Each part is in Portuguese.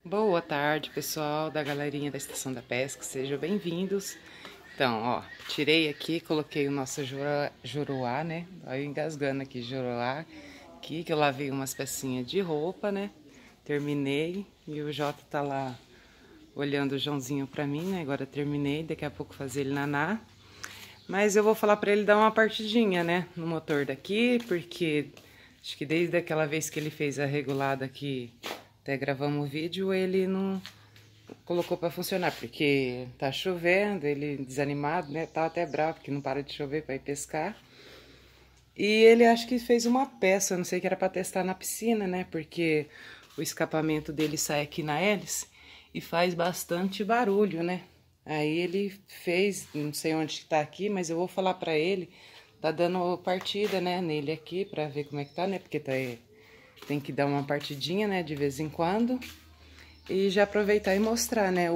Boa tarde, pessoal da galerinha da Estação da Pesca, sejam bem-vindos. Então, ó, tirei aqui, coloquei o nosso juruá, né? Olha eu engasgando aqui, juruá, aqui, que eu lavei umas pecinhas de roupa, né? Terminei e o Jota tá lá olhando o Joãozinho pra mim, né? Agora terminei, daqui a pouco fazer ele nanar. Mas eu vou falar pra ele dar uma partidinha, né? No motor daqui, porque acho que desde aquela vez que ele fez a regulada aqui, até gravamos o vídeo, ele não colocou pra funcionar, porque tá chovendo, ele desanimado, né? Tá até bravo, porque não para de chover pra ir pescar. E ele acho que fez uma peça, não sei que era pra testar na piscina, né? Porque o escapamento dele sai aqui na hélice e faz bastante barulho, né? Aí ele fez, não sei onde que tá aqui, mas eu vou falar pra ele, tá dando partida, né, nele aqui, pra ver como é que tá, né? Porque tá, tem que dar uma partidinha, né, de vez em quando. E já aproveitar e mostrar, né,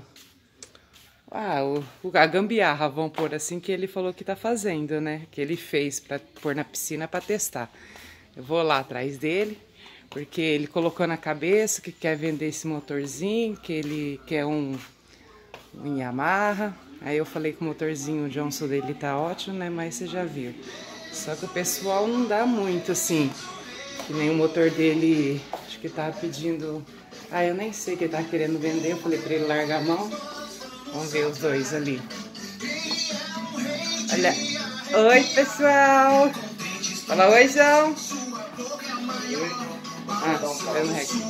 a gambiarra, vamos pôr assim, que ele falou que tá fazendo, né? Que ele fez pra pôr na piscina pra testar. Eu vou lá atrás dele, porque ele colocou na cabeça que quer vender esse motorzinho, que ele quer um Yamaha. Aí eu falei que o motorzinho, o Johnson dele tá ótimo, né? Mas você já viu. Só que o pessoal não dá muito, assim. Que nem o motor dele, acho que tava pedindo... Ah, eu nem sei que ele tá querendo vender. Eu falei pra ele largar a mão. Vamos ver os dois ali. Olha. Oi, pessoal. Fala oi, João. Ah, tá no rec.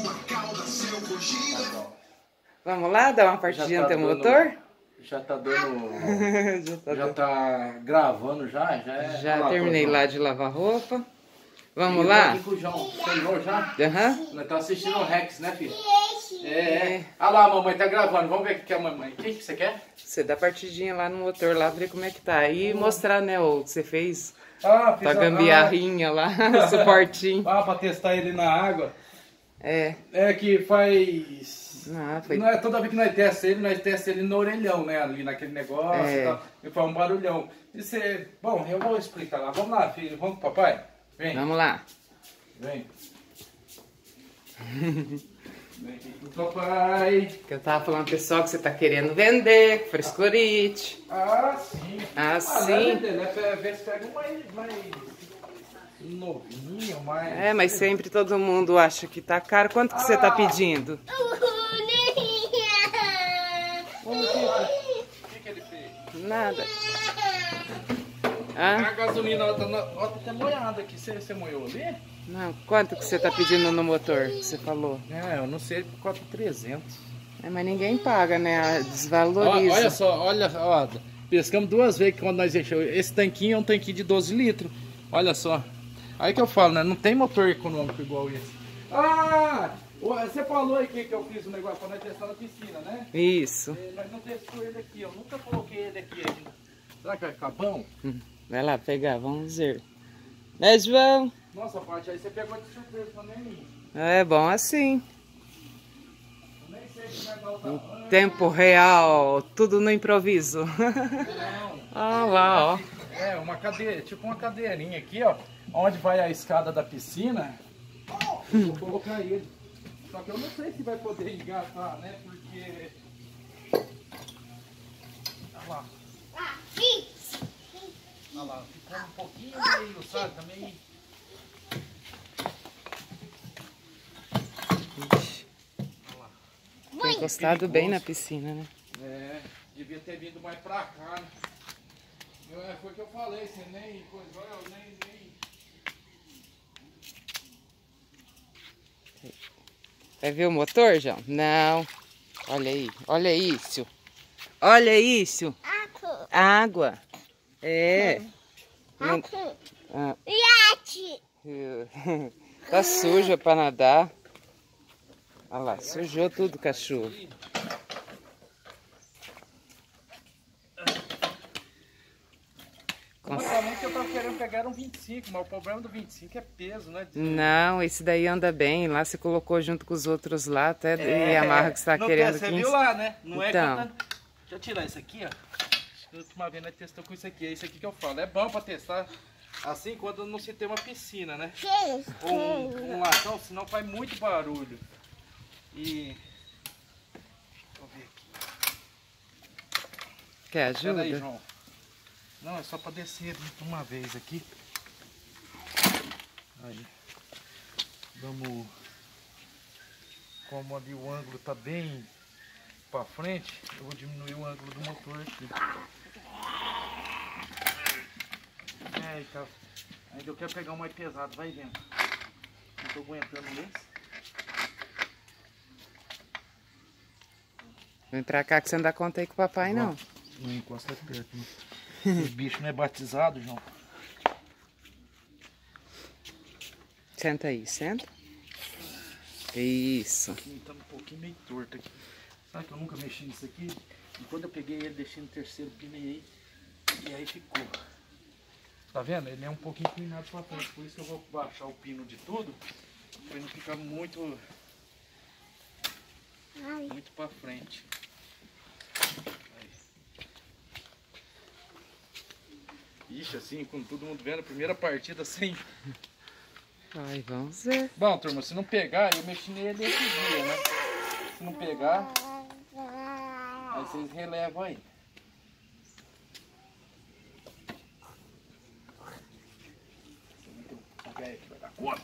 Vamos lá dar uma partidinha no teu motor? Já tá dando... já tá gravando já? Já terminei lá de lavar roupa. Vamos lá? Aqui com o João. Terminou já? Aham. Nós estamos assistindo o Rex, né, filho? É. Olha lá, a mamãe tá gravando. Vamos ver o que é a mamãe. O que você quer? Você dá partidinha lá no motor, lá, ver como é que tá. E mostrar, né, o que você fez. Fiz a gambiarrinha lá, suportinho. Pra testar ele na água. É. É que faz... Foi... Não é toda vez que nós testamos ele no orelhão, né? Ali naquele negócio e tal. E faz um barulhão. E você... Bom, eu vou explicar lá. Vamos lá, filho. Vamos pro papai? Vem. Vamos lá. Vem. Vem aqui com o papai. Que eu tava falando pro pessoal que você tá querendo vender, frescurite. Sim. Sim. Né? Ver se pega um mais novinho, mais... É, mas sempre todo mundo acha que tá caro. Quanto que você tá pedindo? O que ele fez? Nada. A gasolina, ó, tá até molhada aqui. Você molhou ali? Não, quanto que você tá pedindo no motor, que você falou? Eu não sei, 4.300. Mas ninguém paga, né? Desvaloriza. Olha só, ó, pescamos 2 vezes quando nós enchemos. Esse tanquinho é um tanquinho de 12 litros. Olha só. Aí que eu falo, né? Não tem motor econômico igual esse. Você falou aí que eu fiz um negócio pra nós testar na piscina, né? Isso. Nós não testou ele aqui, eu nunca coloquei ele aqui ainda. Será que vai ficar bom? Vai lá pegar, vamos ver. Né, João? Nossa, Paty, aí você pegou de surpresa pra mim. É bom assim. Eu nem sei se vai dar o tamanho. Em tempo real, tudo no improviso. Não. Olha lá, ó. Uma cadeira, tipo uma cadeirinha aqui, ó. Onde vai a escada da piscina. Vou colocar ele. Só que eu não sei se vai poder engatar, né? Porque... Olha lá. Olha lá, ficou um pouquinho meio, sabe? Também... Foi encostado bem na piscina, né? Devia ter vindo mais pra cá, né? Foi o que eu falei, você nem coisou, eu nem... Vai ver o motor, João? Não. Olha aí, olha isso. Olha isso. Água. É. Tá suja pra nadar. Olha lá, sujou tudo, cachorro. Basicamente eu tava querendo pegar um 25, mas o problema do 25 é peso, né? Não, esse daí anda bem. Lá você colocou junto com os outros lá, até Yamaha que você tá querendo. Você viu lá, né? Não então. É que... Deixa eu tirar isso aqui, ó. A última vez nós testamos com isso aqui. É isso aqui que eu falo. É bom pra testar assim quando não se tem uma piscina, né? Ou um latão, senão faz muito barulho. E Quer ajuda? Pera aí, João. Não, é só pra descer de uma vez aqui. Aí. Vamos... Como ali o ângulo tá bem pra frente, eu vou diminuir o ângulo do motor aqui. Eita, ainda eu quero pegar um mais pesado, vai vendo. Não tô aguentando esse. Vem pra cá que você não dá conta aí com o papai, não. Não encosta perto, não. Esse bicho não é batizado, João. Senta aí, senta. Isso. Aqui tá um pouquinho meio torto aqui. Sabe que eu nunca mexi nisso aqui? E quando eu peguei ele, deixei no terceiro, pinei e aí ficou. Tá vendo? Ele é um pouquinho inclinado pra frente, por isso que eu vou baixar o pino de tudo, pra ele não ficar muito pra frente. Aí. Ixi, assim, com todo mundo vendo, a primeira partida sem... Ai, vamos ver. Bom, turma, se não pegar, eu mexi nele esse dia, né? Se não pegar, aí vocês relevam aí. Que vai dar conta.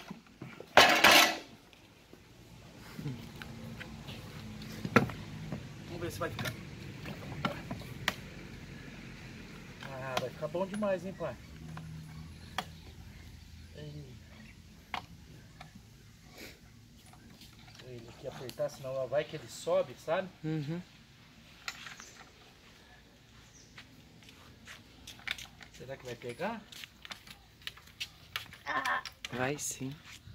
Vamos ver se vai ficar. Ah, vai ficar bom demais, hein, pai? Ele aqui apertar, senão vai que ele sobe, sabe? Uhum. Será que vai pegar? Vai sim.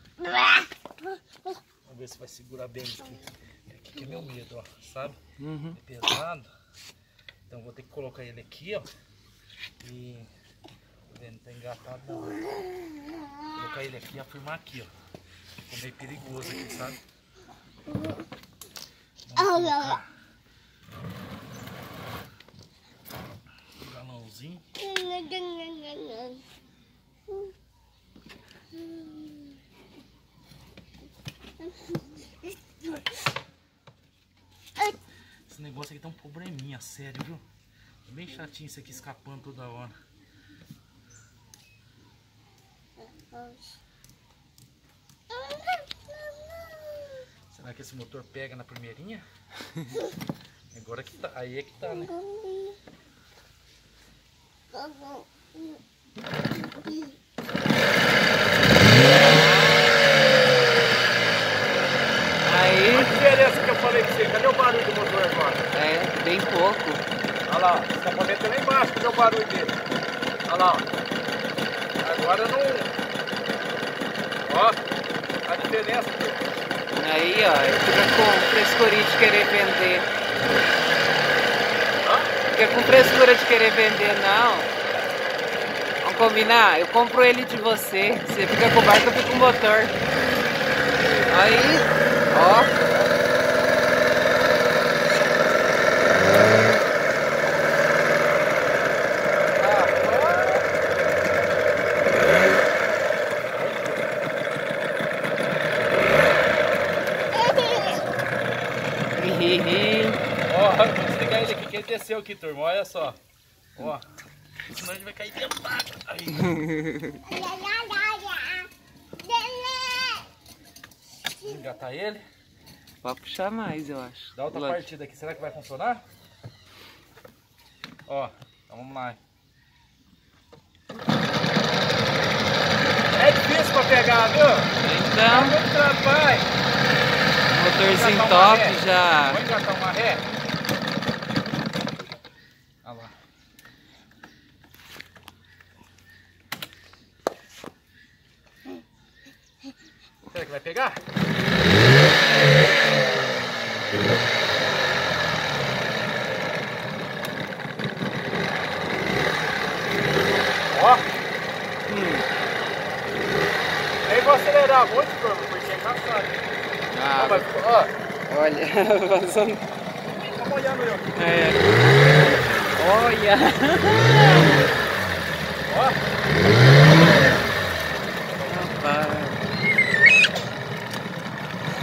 Vamos ver se vai segurar bem isso aqui. Aqui que é meu medo, ó, sabe? Uhum. É pesado. Então vou ter que colocar ele aqui, ó. E... Não tá engatado não. Vou colocar ele aqui e afirmar aqui, ó. Ficou meio perigoso aqui, sabe? Vamos colocar um galãozinho. Esse negócio aqui tá um probleminha, sério, viu? É bem chatinho isso aqui escapando toda hora. Será que esse motor pega na primeirinha? Agora que tá, aí é que tá, né? Aí. Olha a diferença que eu falei pra você. Cadê o barulho do motor agora? É, bem pouco. Olha lá, ó. O escapamento é lá embaixo. Cadê o barulho dele? Olha lá, ó. Agora não... Ó, a diferença aqui. Aí, ó, ele fica com frescurinha de querer vender. Fica com frescura de querer vender, não. Vamos combinar? Eu compro ele de você. Você fica com o barco, eu fico com o motor. Aí, ó. Ó, vou desligar ele aqui que ele desceu aqui, turma. Olha só. Ó. Senão ele vai cair dentro d'água. Aí. Vou engatar ele. Pode puxar mais, eu acho. Dá outra partida aqui. Será que vai funcionar? Ó, então vamos lá. É difícil pra pegar, viu? Então, Dá muito trabalho. motorzinho top já. Vou engatar uma ré. Olha lá. Será que vai pegar? Ó. Aí vou acelerar muito, turma, porque é cansado. Ah, Ó, ó. olha, vazando. Tá molhando eu. É. Olha. Ó. Rapaz.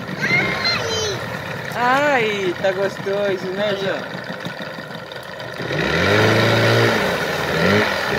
Ai, tá gostoso, né, João?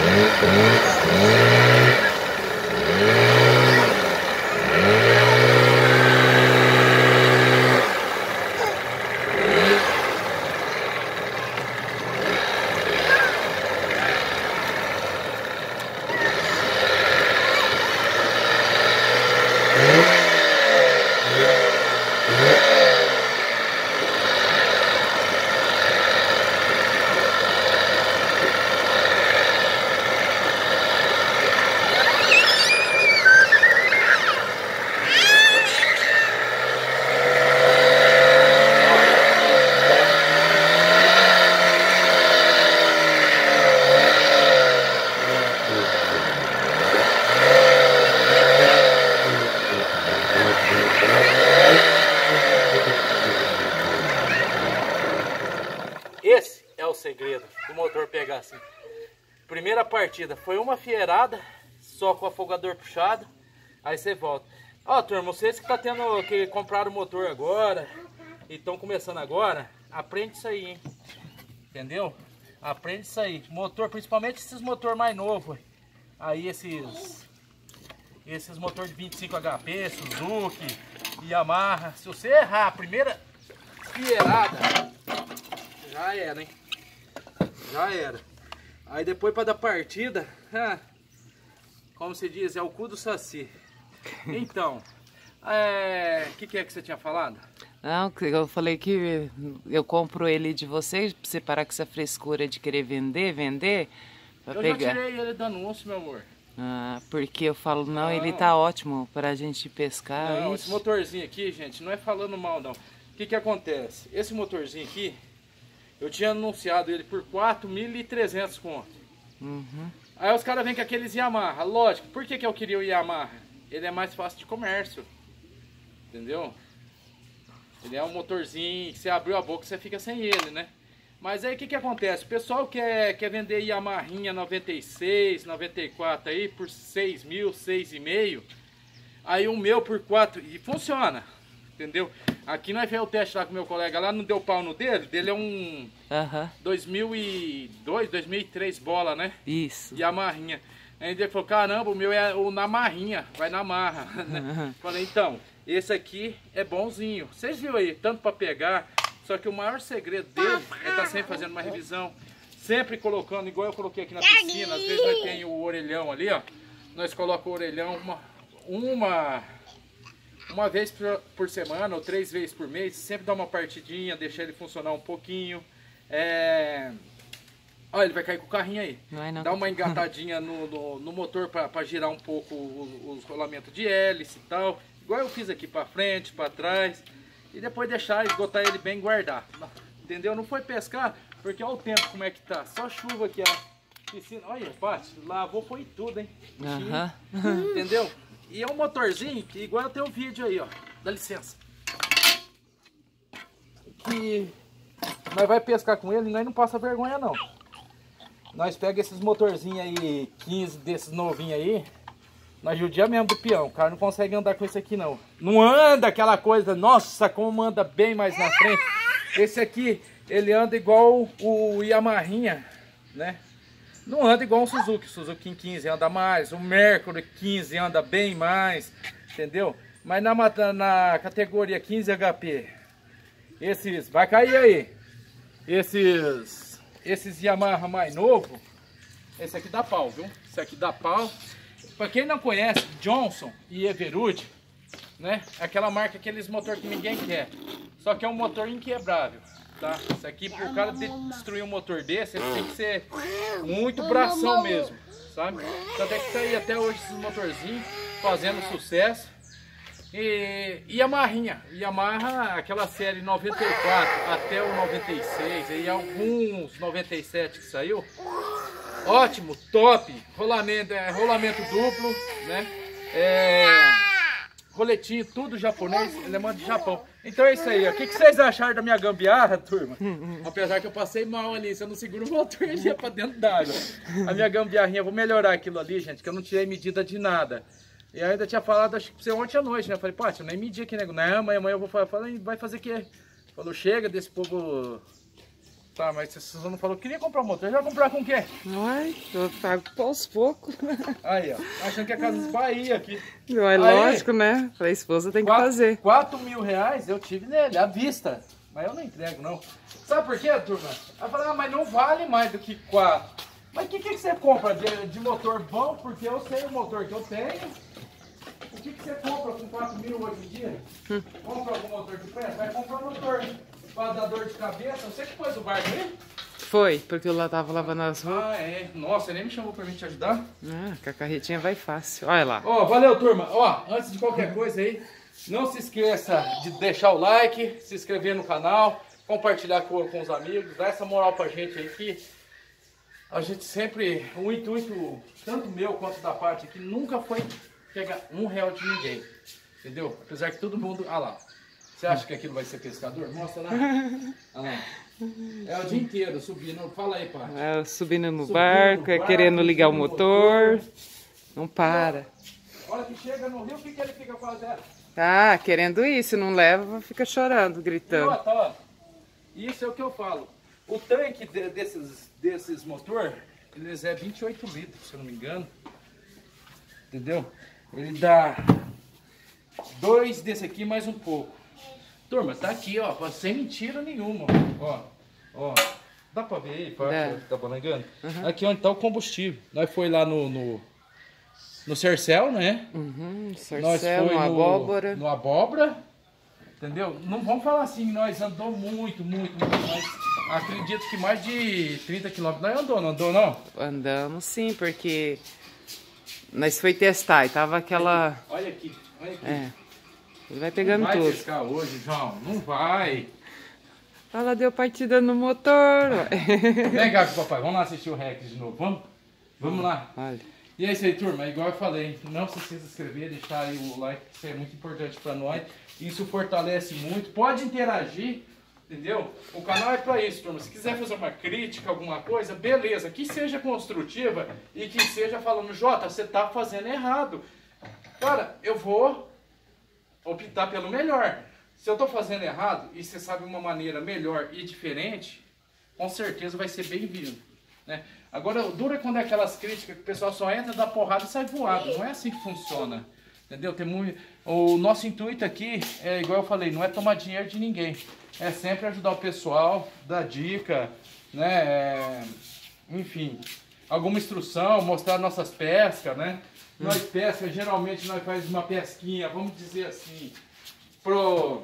Esse é o segredo do motor pegar assim. Primeira partida foi uma fieirada, só com o afogador puxado. Aí você volta. Ó, turma, vocês que tá tendo que comprar o motor agora e estão começando agora, aprende isso aí, hein? Entendeu? Aprende isso aí. Motor, principalmente esses motor mais novos. Aí esses motor de 25 HP, Suzuki, Yamaha. Se você errar a primeira fieirada, já era, hein? Já era. Aí depois para dar partida, como se diz, é o cu do saci. Então, o que é que você tinha falado? Não, eu falei que eu compro ele de vocês, pra você parar com essa frescura de querer vender, pra Eu pegar. já tirei ele do anúncio, meu amor. Ah, porque eu falo, não, ele tá ótimo pra gente pescar. Não, Ixi. esse motorzinho aqui, gente, não é falando mal, não. O que acontece? Esse motorzinho aqui, eu tinha anunciado ele por 4.300 conto. Uhum. Aí os caras vêm com aqueles Yamaha. Lógico, por que eu queria o Yamaha? Ele é mais fácil de comércio. Entendeu? Ele é um motorzinho que você abriu a boca, você fica sem ele, né? Mas aí o que acontece? O pessoal quer vender Yamahinha 96, 94 aí por 6 mil, 6,5. Aí o meu por 4 e funciona. Entendeu? Aqui nós fizemos o teste lá com o meu colega lá, não deu pau no dele é um 2002, 2003 bola, né? Isso. Yamahinha. Aí ele falou, caramba, o meu é o na marrinha, vai na marra. Falei, então, esse aqui é bonzinho. Vocês viram aí, tanto para pegar, só que o maior segredo dele é estar sempre fazendo uma revisão, sempre colocando, igual eu coloquei aqui na piscina, às vezes nós tem o orelhão ali, ó. Nós colocamos o orelhão uma vez por semana ou 3 vezes por mês, sempre dá uma partidinha, deixar ele funcionar um pouquinho. Olha, ele vai cair com o carrinho aí. Não. Dá uma engatadinha no motor para girar um pouco os rolamentos de hélice e tal. Igual eu fiz aqui para frente, para trás. E depois deixar, esgotar ele bem guardado. Entendeu? Não foi pescar, porque olha o tempo como é que tá. Só chuva aqui, a piscina. Olha, bate, lavou foi tudo, hein? Entendeu? E é um motorzinho que igual tem um vídeo aí, ó. Dá licença. Que nós vai pescar com ele e nós não passa vergonha, não. Nós pega esses motorzinhos aí, 15 desses novinhos aí, nós judia mesmo do peão. O cara não consegue andar com esse aqui, não. Não anda aquela coisa, nossa, como anda bem mais na frente. Esse aqui, ele anda igual o Yamahinha, né? Não anda igual um Suzuki. O Suzuki 15 anda mais, o Mercury 15 anda bem mais, entendeu? Mas na categoria 15 HP, esses, vai cair aí, esses Yamaha mais novo, esse aqui dá pau, viu? Esse aqui dá pau. Pra quem não conhece, Johnson e Everud, né? Aquela marca, aqueles motor que ninguém quer. Só que é um motor inquebrável, tá? Isso aqui, pro cara destruir um motor desse, ele tem que ser muito bração mesmo, sabe? Então tem que sair até hoje esses motorzinhos fazendo sucesso. E Yamaha, aquela série 94 até o 96, e alguns 97 que saiu, ótimo, top, rolamento duplo, né? Roletinho, tudo japonês, ele é mano de Japão. Então é isso aí, ó. O que vocês acharam da minha gambiarra, turma? Apesar que eu passei mal ali, se eu não seguro o motor, ele ia pra dentro d'água. A minha gambiarrinha, eu vou melhorar aquilo ali, gente, que eu não tirei medida de nada. E ainda tinha falado, acho que pra você ontem à noite, né? Eu falei, pô, eu nem medi aqui, nego. Não, amanhã eu vou falar, vai fazer o quê? Falou, chega desse povo Tá, mas você não falou que queria comprar um motor. Já vai comprar com o quê? Ai, eu pago aos poucos. Aí, ó. Achando que é Casas Bahia aqui. É lógico, né? Pra esposa tem que fazer. 4 mil reais eu tive nele, à vista. Mas eu não entrego, não. Sabe por quê, turma? Ela fala, mas não vale mais do que 4. Mas o que você compra de motor bom? Porque eu sei o motor que eu tenho. O que você compra com 4 mil hoje em dia? Compra algum motor de preço? Vai comprar um motor para dar dor de cabeça. Você que pôs o barco aí? Foi, porque eu lá tava lavando as roupas. Ah, é. Nossa, ele nem me chamou pra mim te ajudar. Ah, com a carretinha vai fácil. Olha lá. Ó, valeu, turma. Ó, antes de qualquer coisa aí, não se esqueça de deixar o like, se inscrever no canal, compartilhar com os amigos, dar essa moral pra gente aí que a gente sempre, o intuito, tanto meu quanto da parte aqui, nunca foi pegar R$1 de ninguém, entendeu? Apesar que todo mundo, ah lá, você acha que aquilo vai ser pescador? Mostra lá, ah lá. É o dia inteiro subindo, fala aí, pai. É, subindo no barco, é querendo ligar o motor, não para. Olha que chega no rio, o que ele fica fazendo? Ah, querendo ir, se não leva, fica chorando, gritando. Ó, isso é o que eu falo. O tanque desses motor, eles é 28 litros, se eu não me engano. Entendeu? Ele dá 2 desse aqui mais um pouco. Turma, tá aqui, ó, sem mentira nenhuma. Ó. Dá pra ver aí, tá balangando? Uhum. Aqui onde tá o combustível. Nós foi lá no Cercel, né? Cercel, no Abóbora. No Abóbora, entendeu? Não vamos falar assim, nós andou muito, mas acredito que mais de 30 quilômetros nós andou, não andou não? Andamos sim, porque nós foi testar e tava aquela... Olha aqui. É, ele vai pegando tudo. Não vai pescar hoje, João, não vai. Ela deu partida no motor. Vem cá com o papai, vamos lá assistir o Rex de novo, vamos lá. Olha. E é isso aí, turma, igual eu falei, não se esqueça de se inscrever, deixar aí o like, isso é muito importante para nós, isso fortalece muito, pode interagir, entendeu? O canal é para isso, turma, se quiser fazer uma crítica, alguma coisa, beleza, que seja construtiva e que seja falando, Jota, você tá fazendo errado. Cara, eu vou optar pelo melhor. Se eu tô fazendo errado e você sabe uma maneira melhor e diferente, com certeza vai ser bem-vindo, né? Agora, o duro é quando é aquelas críticas que o pessoal só entra, dá porrada e sai voado. Não é assim que funciona, entendeu? Tem muito... O nosso intuito aqui, é igual eu falei, não é tomar dinheiro de ninguém. É sempre ajudar o pessoal, dar dica, né? Enfim, alguma instrução, mostrar nossas pescas, né? Nós pesca, geralmente nós faz uma pesquinha, vamos dizer assim, pro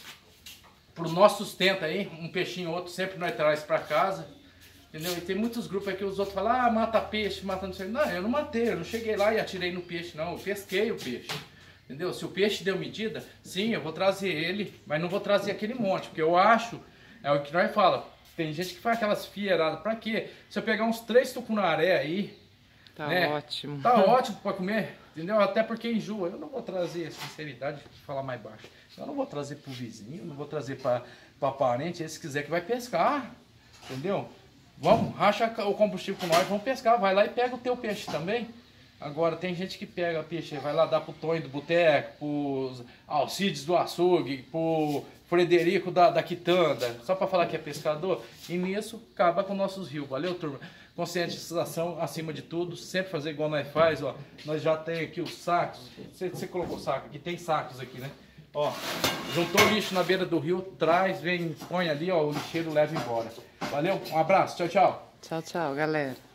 nosso sustento aí, um peixinho ou outro sempre nós traz para casa. Entendeu? E tem muitos grupos aí que os outros falam, ah, mata peixe, mata não sei. Não, eu não matei, eu não cheguei lá e atirei no peixe, não. Eu pesquei o peixe. Entendeu? Se o peixe deu medida, sim, eu vou trazer ele, mas não vou trazer aquele monte. Porque eu acho, é o que nós falamos, tem gente que faz aquelas fieradas, pra quê? Se eu pegar uns 3 tucunaré aí, tá, né? Ótimo. Tá ótimo pra comer, entendeu? Até porque enjoa. Eu não vou trazer, sinceridade, falar mais baixo. Eu não vou trazer pro vizinho, não vou trazer pra parente, se quiser que vai pescar, entendeu? Vamos, racha o combustível com nós, vamos pescar, vai lá e pega o teu peixe também. Agora, tem gente que pega peixe, vai lá dar pro Tonho do Boteco, pros Alcides do Açougue, pro Frederico da Quitanda, só para falar que é pescador, e nisso acaba com nossos rios. Valeu, turma? Conscientização acima de tudo, sempre fazer igual nós faz, ó. Nós já tem aqui os sacos, você colocou saco aqui, tem sacos aqui, né? Ó, juntou lixo na beira do rio, traz, vem, põe ali, ó, o lixeiro leva embora. Valeu, um abraço, tchau, tchau. Tchau, tchau, galera.